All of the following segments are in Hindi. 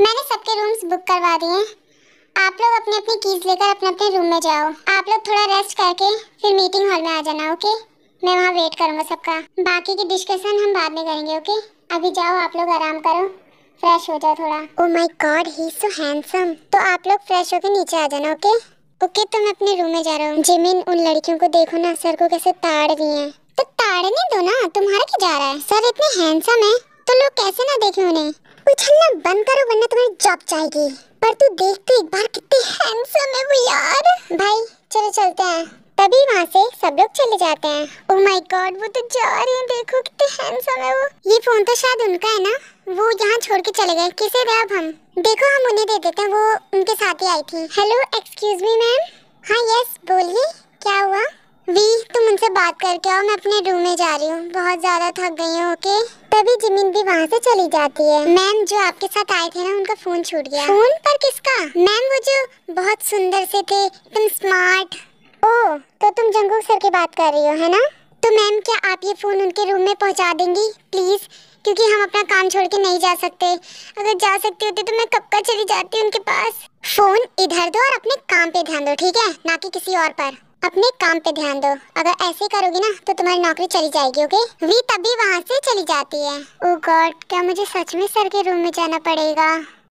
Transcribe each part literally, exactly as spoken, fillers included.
मैंने सबके रूम्स बुक करवा दिए हैं। आप लोग अपने अपने कीज लेकर अपने अपने रूम में जाओ। आप लोग थोड़ा रेस्ट करके फिर मीटिंग हॉल में आ जाना, ओके? मैं वहाँ वेट करूँगा सबका। बाकी की डिस्कशन हम बाद में करेंगे, ओके? अभी जाओ, आप लोग आराम करो, फ्रेश हो जाओ थोड़ा। Oh my God, he is so handsome. तो आप लोग फ्रेश होकर नीचे आ जाना, ओके? ओके, तो मैं अपने रूम में जा रहा हूँ। जिमिन, उन लड़कियों को देखो ना, सर को कैसे ताड़ रही हैं। तो ताड़ने दो ना, तुम्हारा क्या जा रहा है? सर इतने हैंडसम है तो लोग कैसे ना देखें उन्हें। उछलना बंद करो वरना तुम्हारी जॉब जाएगी। पर तू देख तो एक बार कितने हैंडसम है वो यार। भाई चलो चलते हैं। तभी वहाँ से सब लोग चले जाते हैं। ओह माय गॉड, वो तो जा रहे हैं, देखो कितने हैंडसम है वो। ये फोन तो शायद उनका है ना, वो यहाँ छोड़ के चले गए। किसे दे अब हम? देखो हम उन्हें दे देते हैं, वो उनके साथ ही आई थी। Hello excuse me ma'am. हाँ यस बोलिए, क्या हुआ? वी तुम उनसे बात करके आओ, मैं अपने रूम में जा रही हूँ, बहुत ज्यादा थक गई हूँ, ओके? तभी जिमिन भी वहाँ से चली जाती है। मैम जो आपके साथ आए थे ना, उनका फोन छूट गया। फोन पर किसका? मैम वो जो बहुत सुंदर से थे, तुम स्मार्ट। ओह तो तुम जंगूक सर की बात कर रही हो, है ना? तो मैम क्या आप ये फोन उनके रूम में पहुँचा देंगी प्लीज? क्योंकि हम अपना काम छोड़ के नहीं जा सकते। अगर जा सकती होती तो मैं कब का चली जाती उनके पास। फोन इधर दो और अपने काम पे ध्यान दो, ठीक है? ना कि किसी और पर। अपने काम पे ध्यान दो। अगर ऐसे करोगी ना तो तुम्हारी नौकरी चली जाएगी, ओके? वी तभी वहाँ से चली जाती है। ओह गॉड, क्या मुझे सच में सर के रूम में जाना पड़ेगा?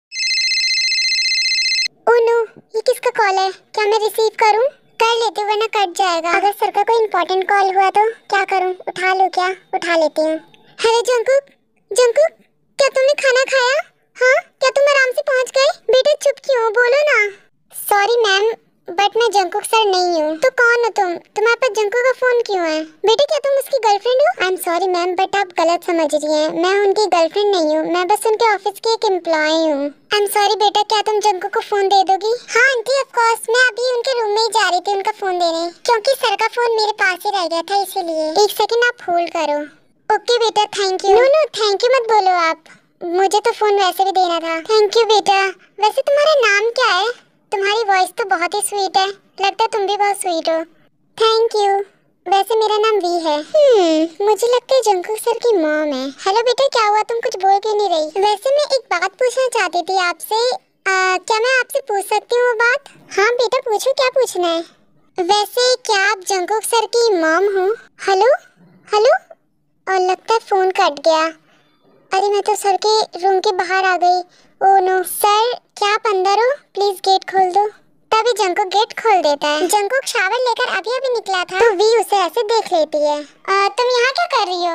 ओह नो, ये किसका कॉल है? क्या मैं रिसीव करूँ? कर लेती हूँ वरना कट जाएगा। अगर सर का कोई इम्पोर्टेंट कॉल हुआ तो क्या करूँ? उठा लो क्या? उठा लेती हूँ। हेलो जंकुक, जंकुक क्या तुमने खाना खाया? हाँ, क्या तुम आराम से पहुँच गए? बेटा चुप क्यों हो, बोलो ना। सॉरी मैम, बट मैं जंकुक सर नहीं हूँ। तो कौन हो तुम? तुम्हारे पास जंकुक का फोन क्यों है? बेटे क्या तुम उसकी गर्लफ्रेंड हो? I am sorry ma'am, but आप गलत समझ रही हैं। मैं उनकी गर्लफ्रेंड नहीं हूँ, मैं बस उनके ऑफिस की एक एम्प्लॉय हूँ। आई एम सॉरी बेटा, क्या तुम जंकुक को फोन दे दोगी? हाँ आंटी ऑफ कोर्स, मैं अभी उनके रूम में ही जा रही थी उनका फोन देने, क्योंकि सर का फोन मेरे पास ही रह गया था, इसीलिए। एक सेकंड आप होल्ड करो। ओके बेटा, thank you. No no thank you मत बोलो आप, मुझे तो फोन वैसे भी देना था। थैंक यू बेटा। वैसे तुम्हारा नाम क्या है? तुम्हारी वॉइस तो बहुत ही स्वीट है, लगता है तुम भी बहुत स्वीट हो। Thank you. वैसे मेरा नाम वी है। हम्म, मुझे लगता है जंकुक सर की मॉम है। हेलो बेटा, क्या हुआ, तुम कुछ बोल क्यों नहीं रही? वैसे मैं एक बात पूछना चाहती थी आपसे। क्या मैं आपसे पूछ सकती हूँ वो बात? हाँ बेटा पूछो, क्या पूछना है? वैसे क्या आप जंकुक सर की मॉम हो? हेलो हेलो, और लगता है फोन कट गया। अरे मैं तो सर के रूम के बाहर आ गई। ओह नो। सर क्या आप अंदर हो? प्लीज गेट खोल दो। तभी जंकुक गेट खोल देता है। जंकुक शावर लेकर अभी अभी निकला था तो वी उसे ऐसे देख लेती है। आ, तुम यहाँ क्या कर रही हो?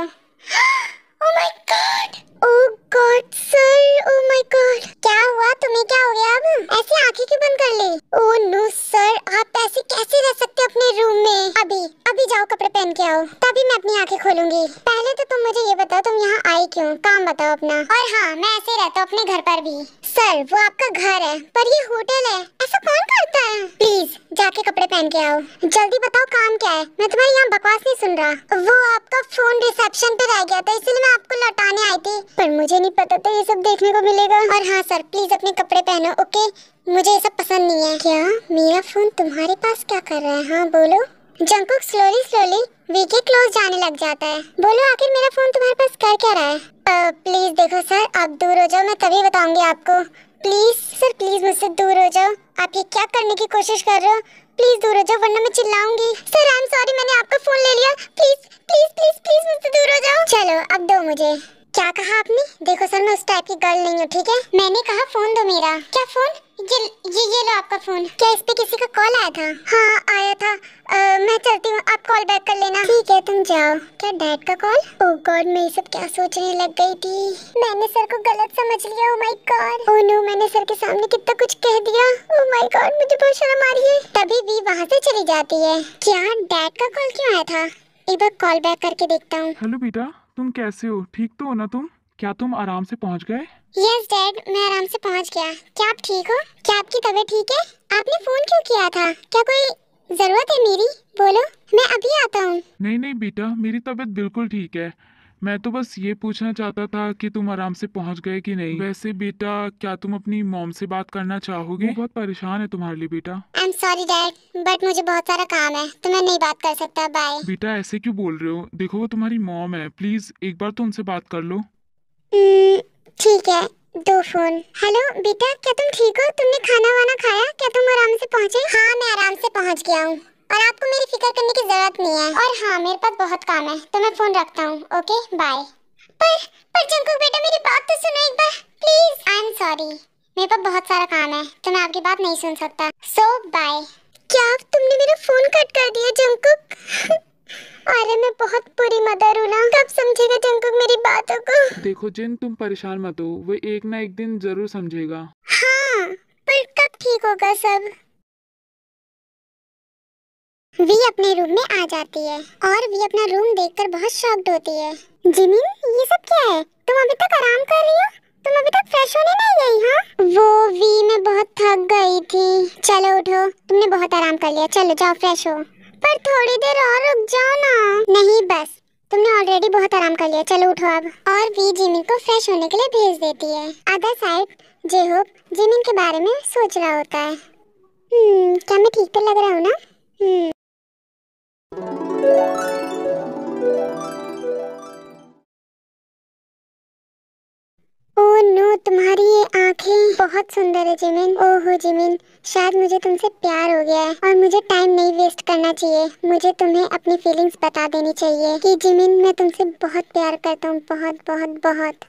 Oh my God, oh God sir, oh my God, क्या हुआ? तुम्हें क्या हो गया? अब ऐसे आंखें क्यों बंद कर ली? ओह नो सर, आप ऐसे कैसे रह सकते हो अपने रूम में? अभी अभी जाओ कपड़े पहन के आओ, तभी मैं अपनी आंखें खोलूंगी। पहले तो तुम मुझे ये बताओ तुम यहाँ आई क्यों? काम बताओ अपना। और हाँ, मैं ऐसे रहता हूँ अपने घर पर भी। सर वो आपका घर है पर ये होटल है, ऐसा कौन करता है? प्लीज जाके कपड़े पहन के आओ, जल्दी बताओ काम क्या है? मैं तुम्हारी यहाँ बकवास नहीं सुन रहा। वो आपका फोन रिसेप्शन पे रह गया था, इसलिए मैं आपको लौटाने आई थी, पर मुझे नहीं पता था ये सब देखने को मिलेगा। और हाँ सर, प्लीज अपने कपड़े पहनो, ओके? मुझे ये सब पसंद नहीं है। क्या मेरा फोन तुम्हारे पास क्या कर रहा है? हाँ बोलो। जंकुक स्लोली स्लोली वी के क्लोज जाने लग जाता है। बोलो आखिर मेरा फोन तुम्हारे पास कर क्या रहा है? प्लीज देखो सर, आप दूर हो जाओ, मैं तभी बताऊंगी आपको। प्लीज सर, प्लीज मुझसे दूर हो जाओ। आप ये क्या करने की कोशिश कर रहे हो? प्लीज दूर हो जाओ वरना मैं चिल्लाऊंगी। सर आई एम सॉरी, मैंने आपका फोन ले लिया, प्लीज प्लीज प्लीज प्लीज मुझसे दूर हो जाओ। चलो अब दो मुझे। क्या कहा आपने? देखो सर, मैं उस टाइप की गर्ल नहीं हूँ, ठीक है? मैंने कहा फोन दो मेरा। क्या फोन? ये ये ये लो आपका फोन। क्या इस पे किसी का कॉल आया था? हाँ आया था। आ, मैं चलती हूँ, आप कॉल बैक कर लेना। ठीक है तुम जाओ। क्या डैड का कॉल? ओह गॉड, मैं ये सब क्या सोचने लग गई थी। मैंने सर को गलत समझ लिया। Oh my God, oh no, मैंने सर के सामने कितना कुछ कह दिया। ओह माय गॉड, मुझे बहुत शर्म आ रही है। तभी भी वहाँ से चली जाती है। क्या डैड का कॉल क्यों आया था? एक बार कॉल बैक करके देखता हूँ। हेलो बेटा, तुम कैसे हो? ठीक तो हो ना तुम? क्या तुम आराम से पहुंच गए? यस डैड, मैं आराम से पहुंच गया। क्या आप ठीक हो? क्या आपकी तबीयत ठीक है? आपने फोन क्यों किया था? क्या कोई जरूरत है मेरी? बोलो, मैं अभी आता हूँ। नहीं नहीं बेटा, मेरी तबीयत बिल्कुल ठीक है। मैं तो बस ये पूछना चाहता था कि तुम आराम से पहुंच गए कि नहीं। वैसे बेटा, क्या तुम अपनी मॉम से बात करना चाहोगे? वो बहुत परेशान है तुम्हारे लिए बेटा। I am sorry dad, but मुझे बहुत सारा काम है तो मैं नहीं बात कर सकता। बाय। बेटा ऐसे क्यों बोल रहे हो? देखो वो तुम्हारी मॉम है, प्लीज एक बार तो उनसे बात कर लो। हम्म, ठीक है, दो फोन। हेलो बेटा, क्या तुम ठीक हो? तुमने खाना वाना खाया? क्या तुम आराम से पहुंचे? हाँ मैं आराम से पहुंच गया हूँ और आपको मेरी फिक्र करने की जरूरत नहीं है। और हाँ मेरे पास बहुत काम है तो मैं फोन रखता हूँ। Okay bye. पर पर जंकुक बेटा मेरी बात तो सुनो एक बार प्लीज। आई एम सॉरी, मेरे पास बहुत सारा काम है तो मैं आपकी बात नहीं सुन सकता। So bye. क्या तुमने मेरा फोन कट कर दिया जंकुक? अरे मैं बहुत बुरी मदर हूँ ना। कब समझेगा जंकुक मेरी बातों को? देखो जिन, तुम परेशान मत हो, वो एक ना एक दिन जरूर समझेगा। हाँ पर कब ठीक होगा सब? वी अपने रूम में आ जाती है और वी अपना रूम देखकर बहुत शॉक्ड होती है। जिमिन ये सब क्या है? तुम अभी तक आराम कर रही हो? तुम अभी तक फ्रेश होने नहीं गई? हाँ वो वी मैं बहुत थक गई थी। चलो उठो, तुमने बहुत आराम कर लिया, चलो जाओ फ्रेश हो। पर थोड़ी देर और रुक जाओ ना। नहीं बस, तुमने ऑलरेडी बहुत आराम कर लिया, चलो उठो अब। और वी जिमिन को फ्रेश होने के लिए भेज देती है। अदर साइड जेहोप जिमिन के बारे में सोच रहा होता है। हम्म क्या मैं ठीक तो लग रहा हूँ ना? हम्म ओह नो, तुम्हारी ये आंखें बहुत सुंदर है जिमिन। ओहो जिमिन, शायद मुझे तुमसे प्यार हो गया है और मुझे टाइम नहीं वेस्ट करना चाहिए। मुझे तुम्हें अपनी फीलिंग्स बता देनी चाहिए कि जिमिन मैं तुमसे बहुत प्यार करता हूँ, बहुत बहुत बहुत।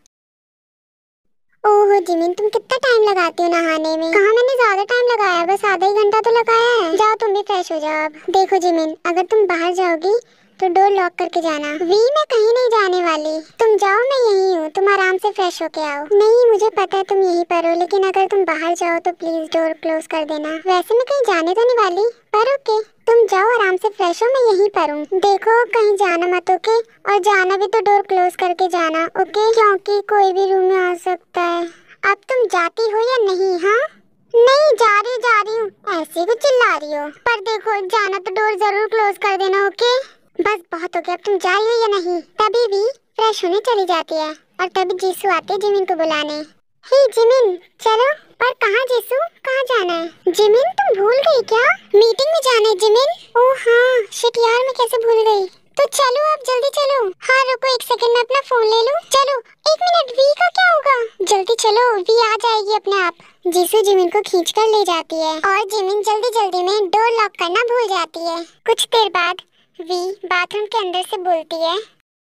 ओहो जिमिन, तुम कितना टाइम लगाती हो नहाने में? कहाँ मैंने ज्यादा टाइम लगाया, बस आधा ही घंटा तो लगाया है। जाओ तुम भी फ्रेश हो जाओ अब। देखो जिमिन, अगर तुम बाहर जाओगी तो डोर लॉक करके जाना। वी मैं कहीं नहीं जाने वाली, तुम जाओ मैं यहीं हूँ, तुम आराम से फ्रेश होके आओ। नहीं मुझे पता है तुम यहीं पर हो, लेकिन अगर तुम बाहर जाओ तो प्लीज डोर क्लोज कर देना। वैसे मैं कहीं जाने तो नहीं वाली, पर ओके तुम जाओ आराम से फ्रेश हो, मैं यहीं पर हूँ। देखो कहीं जाना मत, ओके? और जाना भी तो डोर क्लोज करके जाना, ओके? क्योंकि कोई भी रूम में आ सकता है। अब तुम जाती हो या नहीं? हाँ नहीं जा रही जा रही हूँ, ऐसे कुछ चिल्ला रही हो? पर देखो जाना तो डोर जरूर क्लोज कर देना, ओके? बस बहुत हो गया, अब तुम जा रही हो या नहीं? तभी भी फ्रेश होने चली जाती है और तभी जीसू आते हैं जिमिन को बुलाने। हे जिमिन चलो। पर कहाँ जीसू, कहाँ जाना है? जिमिन तुम भूल गई क्या? मीटिंग में जाना है जिमिन। ओह हाँ शिट यार, मैं कैसे भूल गई। तो चलो आप जल्दी चलो। हाँ रुको एक सेकंड, मैं अपना फोन ले लूं। चलो एक मिनट, वी का क्या होगा? जल्दी चलो, वी आ जाएगी अपने आप। जीसू जिमिन को खींचकर ले जाती है और जिमिन जल्दी जल्दी में डोर लॉक करना भूल जाती है। कुछ देर बाद वी बाथरूम के अंदर से बोलती है,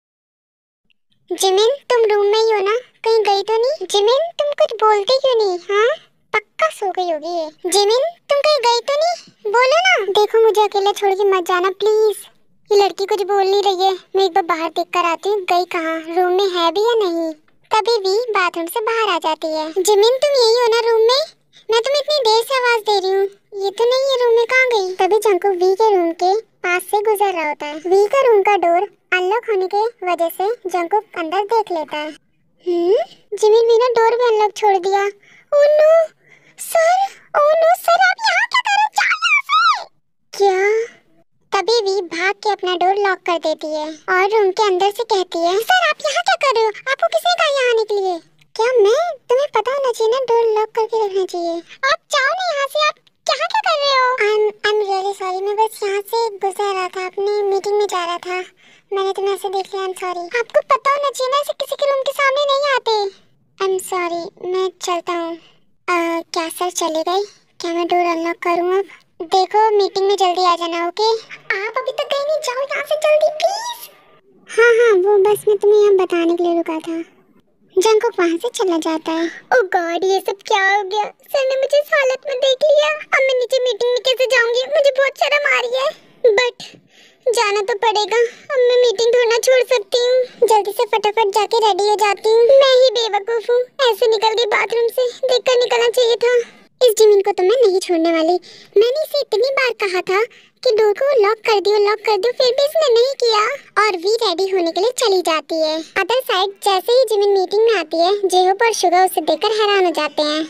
जिमिन तुम रूम में ही हो ना? कहीं गई तो नहीं? जिमिन तुम कुछ बोलती क्यों नहीं? हाँ पक्का सो गई होगी ये। जिमिन तुम कहीं गई तो नहीं? बोलो ना। देखो मुझे अकेला छोड़ के मत जाना प्लीज, ये लड़की कुछ बोल नहीं रही है। मैं एक बार बाहर देख कर आती हूँ, गई कहाँ, रूम में है भी या नहीं। तभी वी बाथरूम से बाहर आ जाती है। जिमिन तुम यही हो ना रूम में? मैं तुम्हें इतनी देर से आवाज दे रही हूँ, ये तो नहीं है, रूम में कहाँ गई? तभी जंकुक वी के रूम के पास से गुजर रहा होता है। वी का रूम का डोर अनलॉक होने के वजह से जंकुक अंदर देख लेता है। हम्म जिमिन वी ने डोर भी अनलॉक छोड़ दिया। Oh no sir, oh no sir, आप यहाँ क्या कर रहे हो? जाओ यहाँ से। क्या? तभी वी भाग के अपना डोर लॉक कर देती है और रूम के अंदर से कहती है, सर आप यहाँ क्या कर रहे हो? आपको किसने कहा यहाँ आने के लिए? क्या मैं? तुम्हें पता होना चाहिए ना, डोर लॉक करके रखना चाहिए। आप जाओ ना यहाँ से, आप यहाँ क्या कर रहे हो? I am I am really sorry, मैं बस यहाँ से गुजर रहा था, अपनी मीटिंग में जा रहा था, मैंने तुम्हें ऐसे देख लिया। I am sorry. आपको पता होना चाहिए ना, ऐसे किसी के रूम के सामने नहीं आते। आई एम सॉरी, मैं चलता हूँ। क्या सर चले गए? क्या मैं डोर अनलॉक करूँ अब? देखो मीटिंग में जल्दी आ जाना, ओके? आप अभी तक गए नहीं, जाओ यहाँ से जल्दी प्लीज। हाँ हाँ वो बस मैं तुम्हें यहाँ बताने के लिए रुका था। जंकुक वहाँ से चला जाता है। ओह गॉड ये सब क्या हो गया? सर ने मुझे इस हालत में देख लिया, अब मैं नीचे मीटिंग में कैसे जाऊंगी? मुझे बहुत शर्म आ रही है, बट जाना तो पड़ेगा। अब मैं मीटिंग थोड़ा छोड़ सकती हूँ, जल्दी से फटाफट जाके रेडी हो जाती हूँ। मैं ही बेवकूफ हूँ, ऐसे निकल गई बाथरूम से, देखकर निकलना चाहिए था। इस जिमिन को तो मैं नहीं छोड़ने वाली। मैंने इसे इतनी बार कहा था कि डोर को लॉक कर दियो, लॉक कर दियो, फिर भी इसने नहीं किया। और वी रेडी होने के लिए चली जाती है। अदर साइड जैसे ही जिमिन मीटिंग में आती है, जेहोप और शुगा उसे देखकर हैरान हो जाते हैं।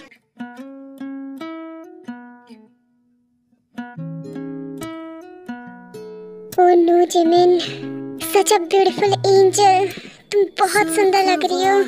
Oh no Jimin, such a beautiful angel, तुम बहुत सुंदर लग रही हो।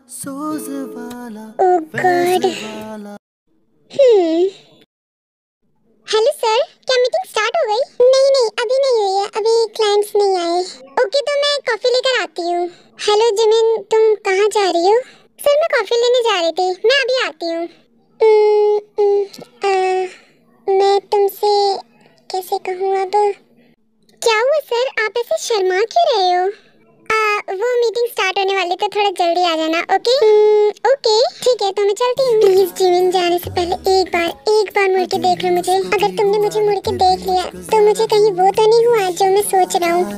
Oh God. Hmm hello sir, क्या मीटिंग स्टार्ट हो गई? नहीं नहीं अभी नहीं हुई है, अभी क्लाइंट्स नहीं आए। ओके तो मैं कॉफी लेकर आती हूँ। हेलो जिमिन, तुम कहाँ जा रही हो? सर मैं कॉफी लेने जा रही थी, मैं अभी आती हूँ। उम्म, उम्म, आ, मैं तुमसे कैसे कहूँ अब? क्या हुआ सर, आप ऐसे शर्मा क्यों रहे हो? आ, वो मीटिंग स्टार्ट होने वाली तो थोड़ा जल्दी आ जाना। ओके उम्म, ओके ठीक है, तो मैं चलती हूँ। प्लीज जिमिन, जाने से पहले एक बार एक बार मुड़ के देख लो मुझे। अगर तुमने मुझे मुड़ के देख लिया तो मुझे कहीं वो तो नहीं हुआ जो मैं सोच रहा हूँ।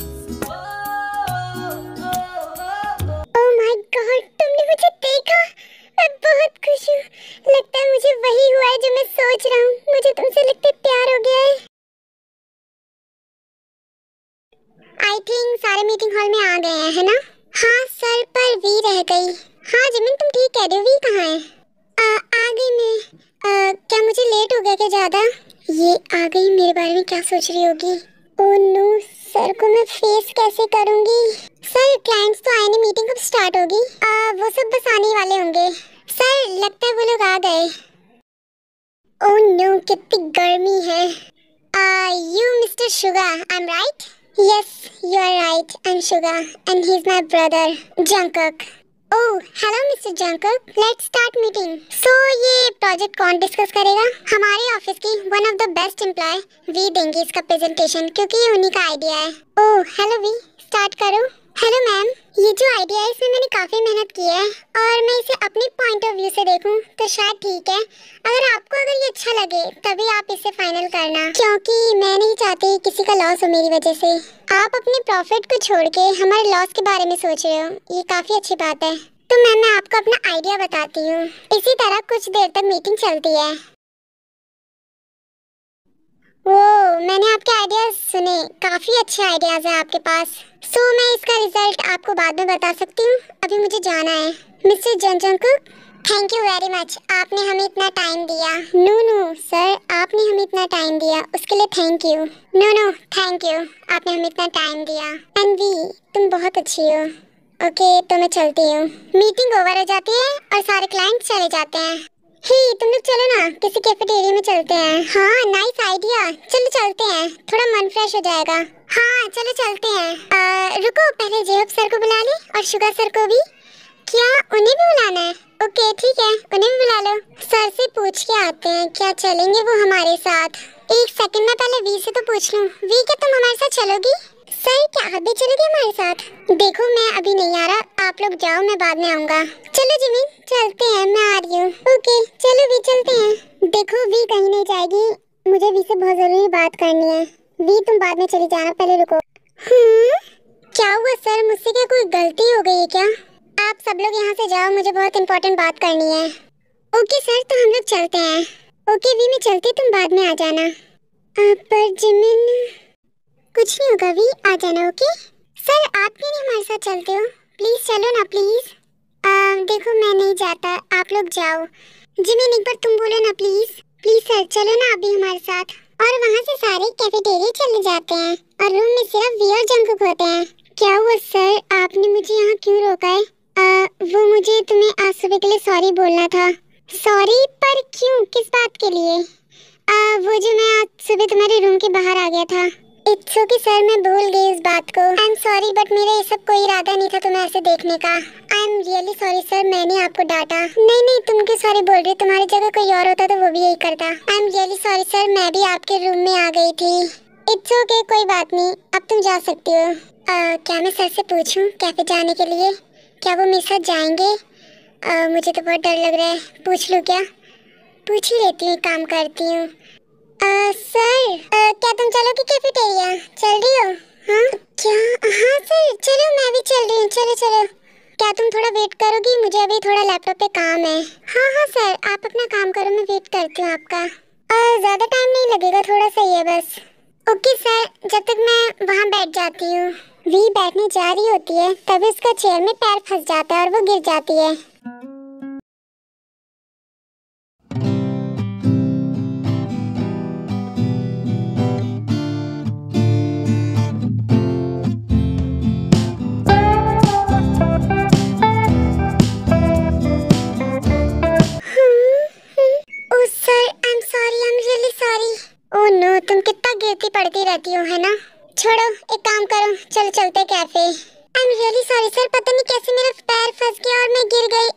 ओह माय गॉड, तुमने मुझे देखा? मैं बहुत खुश हूँ। लगता है मुझे वही हुआ है जो मैं सोच रहा हूँ। मुझे तुमसे लगता है प्यार हो गया है। आई थिंक सारे मीटिंग हॉल में आ गए हैं, है ना? हाँ सर, पर वी रह गई। हाँ जिमिन, तुम ठीक कह रहे हो, वी कहाँ है? आ, आ गई मैं। आ, क्या मुझे लेट हो गया क्या ज्यादा? ये आ गई, मेरे बारे में क्या सोच रही होगी? ओह नो, सर को मैं फेस कैसे करूंगी? सर क्लाइंट्स तो आए नहीं, मीटिंग कब स्टार्ट होगी? आ, वो सब बस आने वाले होंगे। सर लगता है वो लोग आ गए। ओह नो, कितनी गर्मी है। Uh, you Mister Sugar, I'm right? Yes, you are right. I'm Sugar, and he's my brother, Jungkook. Oh, hello Mister Jungkook. Let's start meeting. So ये प्रोजेक्ट कौन डिस्कस करेगा? हमारे ऑफिस की one of the best employee V देंगी इसका प्रेजेंटेशन, क्योंकि ये उन्हीं का आइडिया है। ओह हेलो वी, स्टार्ट करो। हेलो मैम, ये जो आइडिया है इसमें मैंने काफी मेहनत की है और मैं इसे अपनी पॉइंट ऑफ व्यू से देखूं तो शायद ठीक है। अगर आपको अगर ये अच्छा लगे तभी आप इसे फाइनल करना, क्योंकि मैं नहीं चाहती किसी का लॉस हो मेरी वजह से। आप अपने प्रॉफिट को छोड़ के हमारे लॉस के बारे में सोच रहे हो, ये काफी अच्छी बात है। तो मैम मैं आपको अपना आइडिया बताती हूँ। इसी तरह कुछ देर तक मीटिंग चलती है। वो मैंने आपके आइडियाज सुने, काफी अच्छे आइडियाज हैं आपके पास। सो so, मैं इसका रिजल्ट आपको बाद में बता सकती हूँ, अभी मुझे जाना है। Mister Jungkook, thank you very much, आपने हमें इतना टाइम दिया। नो नो सर, आपने हमें इतना टाइम दिया उसके लिए thank you. No no thank you, आपने हमें इतना टाइम दिया। एंड वी, तुम बहुत अच्छी हो। ओके तो मैं चलती हूँ। मीटिंग ओवर हो जाती है और सारे क्लाइंट चले जाते हैं। हे तुम लोग चलो ना, किसी कैफेटेरिया में चलते हैं। हाँ नाइस आइडिया, चलो चलते हैं, थोड़ा मन फ्रेश हो जाएगा। हाँ चलो चलते हैं। आ, रुको, पहले जेहब सर को बुला ले और शुगर सर को भी। क्या उन्हें भी बुलाना है? ओके ठीक है, उन्हें भी बुला लो। सर से पूछ के आते हैं क्या चलेंगे वो हमारे साथ। एक सेकंड में पहले वी से तो पूछ लूं। वी क्या तुम हमारे साथ चलोगी? सर क्या आप भी चलोगे हमारे साथ? देखो मैं अभी नहीं आ रहा, आप लोग जाओ, मैं बाद में आऊंगा। चलो जिमिन चलते हैं, मैं आ रही हूँ। ओके चलो वी चलते हैं। देखो वी कहीं नहीं जाएगी, मुझे वी से बहुत जरूरी बात करनी है। वी तुम बाद में चली जाना, पहले रुको। हम्म क्या हुआ सर, मुझसे क्या कोई गलती हो गई है क्या? आप सब लोग यहाँ से जाओ, मुझे बहुत इंपॉर्टेंट बात करनी है। ओके सर, तो हम लोग चलते हैं। ओके वी मैं चलती, तुम बाद में आ जाना। आ, पर जिमिन कुछ नहीं होगा वी, आ जाना। ओके सर, आप क्यों नहीं हमारे साथ चलते हो? प्लीज चलो ना प्लीज। आ, देखो मैं नहीं जाता, आप लोग जाओ। जिमिन एक बार तुम बोलो ना प्लीज। प्लीज सर चलो ना अभी हमारे साथ। और वहाँ से सारे कैफेटेरिया चले जाते हैं और रूम में सिर्फ वी और जंकुक होते हैं। क्या हुआ सर, आपने मुझे यहाँ क्यों रोका है? आ, वो मुझे तुम्हें आज सुबह के लिए सॉरी बोलना था। सॉरी? पर क्यों, किस बात के लिए? आ, वो जो मैं आज सुबह तुम्हारे रूम के बाहर आ गया था। इट्स ओके सर, मैं भूल गई इस बात को। आई एम सॉरी, बट मेरा ये सब कोई इरादा नहीं था तुम्हें ऐसे देखने का। I am really sorry sir, मैंने आपको डांटा। नहीं नहीं, तुम क्यों सॉरी बोल रही हो, तुम्हारी जगह कोई और होता तो वो भी यही करता। I am really sorry sir, मैं भी आपके रूम में आ गई थी। इट्स ओके, कोई बात नहीं, अब तुम जा सकती हो। uh, क्या मैं सर से पूछूं कैफे जाने के लिए? क्या वो मेरे साथ जाएंगे? uh, मुझे तो बहुत डर लग रहा है, पूछ लूं क्या? पूछ ही लेती हूँ, काम करती हूँ। Uh, सर uh, क्या तुम चलोगे कैफेटेरिया? चल रही हो? हाँ क्या? हाँ सर चलो, मैं भी चल रही हूँ, चलो चलो। क्या तुम थोड़ा वेट करोगी, मुझे अभी थोड़ा लैपटॉप पे काम है। हाँ हाँ सर, आप अपना काम करो, मैं वेट करती हूँ आपका। uh, ज़्यादा टाइम नहीं लगेगा, थोड़ा सा ही है बस। ओके सर, जब तक मैं वहाँ बैठ जाती हूँ। वी बैठने जा रही होती है तभी उसका चेयर में पैर फंस जाता है और वो गिर जाती है। तुम कितना गिरती पड़ती रहती हो, है ना? छोड़ो, एक काम करो, चलो चलते cafe. I am really sorry sir, पता नहीं कैसे मेरा पैर फंस गया और मैं गिर गई।